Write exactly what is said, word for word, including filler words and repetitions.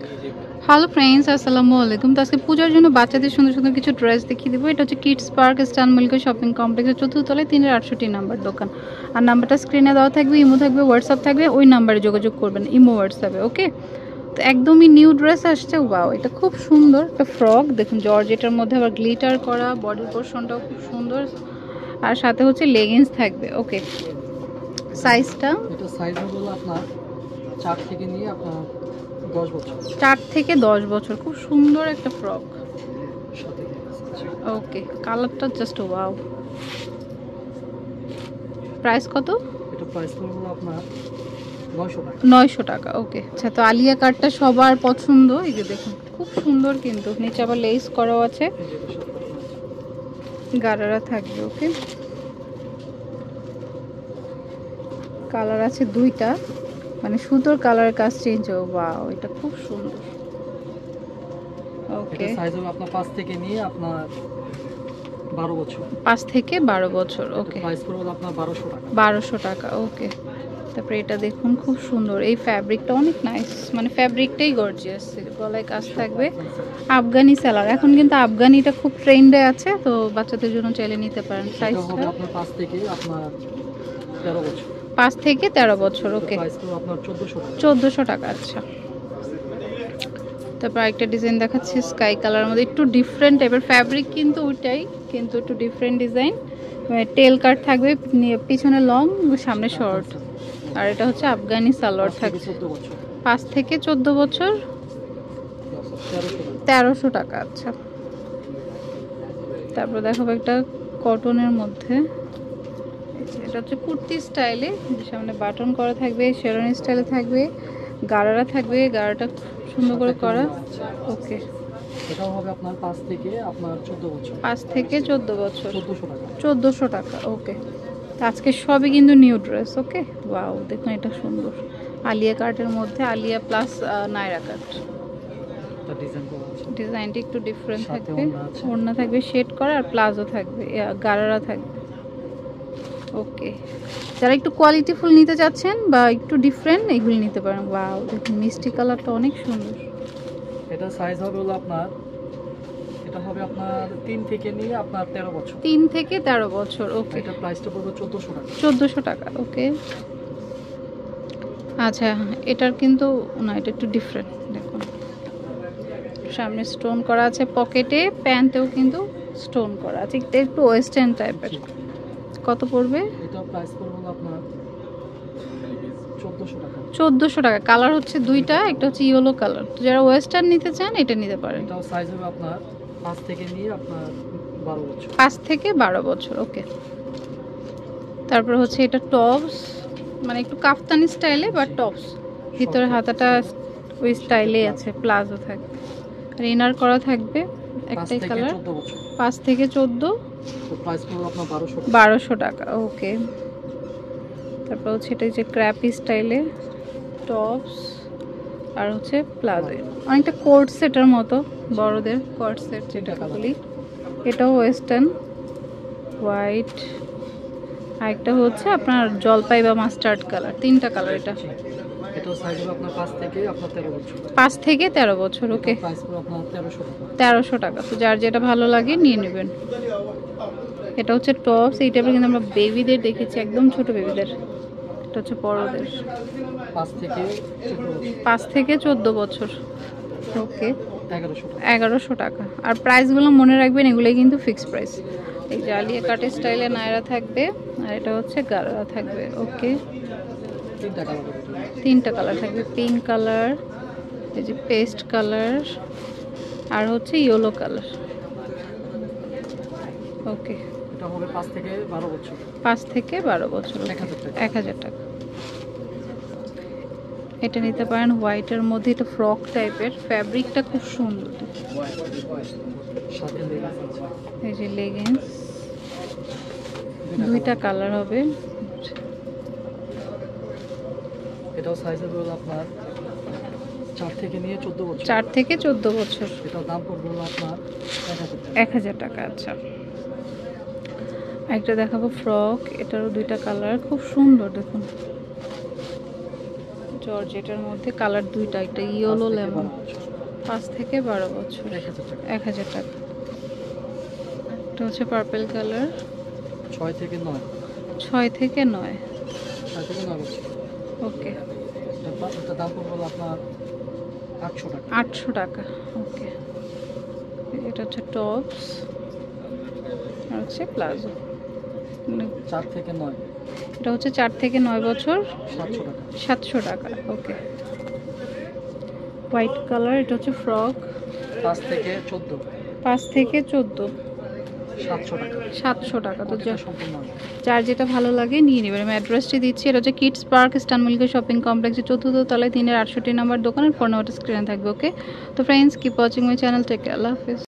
Hello friends, আসসালামু আলাইকুম। তো আজকে পূজার জন্য বাচ্চাদের সুন্দর সুন্দর কিছু ড্রেস দেখিয়ে দেবো। এটা হচ্ছে kids park Eastern milk shopping কমপ্লেক্সের চতুর্থ তলায় তিনের আটষট্টি নাম্বার দোকান। আর নাম্বারটা স্ক্রিনে দেওয়া থাকবে, ইমো থাকবে, হোয়াটসঅ্যাপ থাকবে, ওই নাম্বারে যোগাযোগ করবেন, ইমো হোয়াটসঅ্যাপে। ওকে, তো একদমই নিউ ড্রেস আসছে। ওয়াও, এটা খুব সুন্দর একটা ফ্রক। দেখুন জর্জেটার মধ্যে আবার গ্লিটার করা, বডির পোর্শনটাও খুব সুন্দর, আর সাথে হচ্ছে লেগিংস থাকবে। ওকে, সাইজটা এটা সাইজ হলো আপনার চার থেকে নিয়ে আপনার দশ বছর। চার থেকে দশ বছর। খুব সুন্দর একটা ফ্রক। ওকে, কালারটা জাস্ট ওয়াও। প্রাইস কত? এটা প্রাইস হলো আপনার নয়শো টাকা। নয়শো টাকা। ওকে, আচ্ছা। তো আলিয়া কাটটা সবার পছন্দ। এই যে দেখুন খুব সুন্দর, কিন্তু নিচে আবার লেস করাও আছে, গারারা থাকবে। ওকে, কালার আছে দুইটা, মানে সুতোর কালারের কাজ চেঞ্জ হবে। ওয়াও, এটা খুব সুন্দর। ওকে, সাইজ হলো আপনার পাঁচ থেকে নিয়ে আপনার বারো বছর। পাঁচ থেকে বারো বছর। ওকে, প্রাইস পড়বে আপনার বারোশো টাকা। বারোশো টাকা। ওকে, তারপরে এটা দেখুন খুব সুন্দর, এই ফ্যাব্রিকটা অনেক নাইস, মানে ফ্যাব্রিকটাই গর্জিয়াস। গলায় কাজ থাকবে, আফগানি সেলার। এখন কিন্তু আফগানিটা খুব ট্রেন্ডে আছে, তো বাচ্চাদের জন্য চাইলে নিতে পারেন। সাইজটা আপনার পাঁচ থেকে আপনার তেরো বছর। পাঁচ থেকে তেরো বছর। ওকে, প্রাইস পড়বে আপনার চোদ্দোশো টাকা। চোদ্দোশো টাকা। আচ্ছা, তারপর একটা ডিজাইন দেখাচ্ছি স্কাই কালারের মধ্যে, একটু ডিফারেন্ট টাইপের ফ্যাব্রিক, কিন্তু ওইটাই, কিন্তু একটু ডিফারেন্ট ডিজাইন। টেল কাট থাকবে, পিছনে লং, সামনে শর্ট। আর এটা হচ্ছে আফগানি সালোয়ার থাকবে। পাঁচ থেকে চোদ্দ বছর, তেরোশো টাকা। আচ্ছা, তারপর দেখাবো একটা কটনের মধ্যে। এটা হচ্ছে কুর্তি স্টাইলে, সামনে বাটন করা থাকবে, শেরওয়ানি স্টাইলে থাকবে, গারারা থাকবে, গারাটা সুন্দর করে করা। ওকে, এটাও হবে আপনার পাঁচ থেকে আপনার চোদ্দ বছর। পাঁচ থেকে চোদ্দ বছর, চোদ্দোশো টাকা। চোদ্দোশো টাকা। ওকে, আজকে সবই কিন্তু নিউ ড্রেস। ওকে, ওয়াও, দেখুন এটা সুন্দর, আলিয়া কাটের মধ্যে, আলিয়া প্লাস নায়রা কাট। ডিজাইনটা একটু ডিফারেন্ট থাকবে, ওড়না থাকবে শেড করা, আর প্লাজো থাকবে, গারারা থাকবে। ওকে, যারা একটু কোয়ালিটিফুল নিতে চাচ্ছেন বা একটু ডিফারেন্ট, এগুলি নিতে পারেন। ওয়াও, দেখুন মিষ্টি কালারটা অনেক সুন্দর। এটা সাইজ হবে হলো আপনার, এটা হবে আপনার তিন থেকে নিয়ে আপনার তেরো বছর। তিন থেকে তেরো বছর। ওকে, এটা প্রাইসটা পড়বে চোদ্দোশো টাকা। চোদ্দোশো টাকা। ওকে, আচ্ছা, এটার কিন্তু না, এটা একটু ডিফারেন্ট। দেখুন সামনে স্টোন করা আছে, পকেটে প্যান্টেও কিন্তু স্টোন করা আছে, একটু ওয়েস্টার্ন টাইপের। কত পড়বে? এটা প্রাইস পড়বে আপনার চোদ্দোশো টাকা। চোদ্দোশো টাকা। কালার হচ্ছে দুইটা, একটা হচ্ছে ইয়েলো কালার। তো যারা ওয়েস্টার্ন নিতে চান এটা নিতে পারেন। এটাও সাইজ হবে আপনার পাঁচ থেকে নিয়ে আপনার বারো বছর। পাঁচ থেকে বারো বছর। ওকে, তারপর হচ্ছে এটা টপস, মানে একটু কাফতানি স্টাইলে বা টপস, ভিতরে হাতাটা ওই স্টাইলেই আছে, প্লাজো থাকবে, আর ইনার করা থাকবে। একটাই কালার। পাঁচ থেকে চোদ্দো, প্রাইস পড়বে আপনার বারোশো বারোশো টাকা। ওকে, তারপর হচ্ছে এটা যে ক্র্যাপি স্টাইলে টপস, আর হচ্ছে প্লাজো, অনেকটা কোট সেটের মতো, বড়দের কোট সেট যেটা বলি। এটাও ওয়েস্টার্ন, হোয়াইট, আরেকটা হচ্ছে আপনার জলপাই বা মাস্টার্ড কালার। তিনটা কালার এটা। এটাও সাইজ হবে আপনার পাঁচ থেকে আপনার তেরো বছর। পাঁচ থেকে তেরো বছর। ওকে, প্রাইস পড়বে আপনার তেরোশো টাকা। তেরোশো টাকা। তো যার যেটা ভালো লাগে নিয়ে নেবেন। এটা হচ্ছে টপস, এই টাইপের কিন্তু আমরা বেবিদের দেখেছি, একদম ছোট বেবিদের। এটা হচ্ছে বড়দের, পাঁচ থেকে পাঁচ থেকে চোদ্দ বছর। ওকে, এগারোশো এগারোশো টাকা। আর প্রাইসগুলো মনে রাখবেন, এগুলোই কিন্তু ফিক্সড প্রাইস। এই যে আলিয়া কাটের স্টাইলে নায়রা থাকবে, আর এটা হচ্ছে গারারা থাকবে। ওকে, তিনটা কালার, তিনটা কালার থাকবে, পিঙ্ক কালার, এই যে পেস্ট কালার, আর হচ্ছে ইয়েলো কালার। ওকে, এটা হবে পাঁচ থেকে বারো বছর। পাঁচ থেকে বারো বছর, এক হাজার টাকা। এটা নিতে পারেন হোয়াইটের মধ্যে, এটা ফ্রক টাইপের, ফ্যাব্রিকটা খুব সুন্দর। এই যে লেগিংস, দুইটা কালার হবে। এটাও সাইজ হবে আপনার চার থেকে নিয়ে চোদ্দ বছর। চার থেকে চোদ্দ বছর। এটার দাম পড়বে আপনার এক হাজার টাকা। আচ্ছা, একটা দেখাবো ফ্রক, এটারও দুইটা কালার, খুব সুন্দর। দেখুন জর্জেটের মধ্যে কালার দুইটা, একটা ইয়েলো লেমন। পাঁচ থেকে বারো বছর, এক হাজার টাকা। এক হাজার টাকা। এটা হচ্ছে পার্পল কালার, ছয় থেকে নয়। ছয় থেকে নয়। ছয় থেকে নয় বছর। ওকে, এটা- এটা দাম পড়বে আপনার আটশো টাকা। আটশো টাকা। ওকে, এটা হচ্ছে টপস আর হচ্ছে প্লাজো। চার থেকে নয়। এটা হচ্ছে চার থেকে নয় বছর, সাতশো টাকা। সাতশো টাকা। ওকে, হোয়াইট কালার, এটা হচ্ছে ফ্রক, পাঁচ থেকে চোদ্দো। পাঁচ থেকে চোদ্দো, সাতশো টাকা। সাতশো টাকা। তো কোটিটা সম্পূর্ণ হবে। যার যেটা ভালো লাগে নিয়ে নেবেন। আমি অ্যাড্রেসটি দিচ্ছি, এটা হচ্ছে kids park Eastern milky shopping কমপ্লেক্সের চতুর্থ তলায় তিনের আটষট্টি নাম্বার দোকানের ফোন নাম্বারটা স্ক্রিনে থাকবে। ওকে, তো friends, keep watching my channel, take care, আল্লাহ হাফিজ।